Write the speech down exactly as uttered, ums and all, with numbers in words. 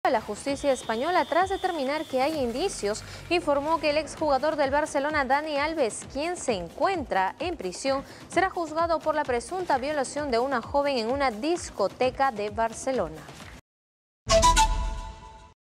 la justicia española, tras determinar que hay indicios, informó que el exjugador del Barcelona, Dani Alves, quien se encuentra en prisión, será juzgado por la presunta violación de una joven en una discoteca de Barcelona.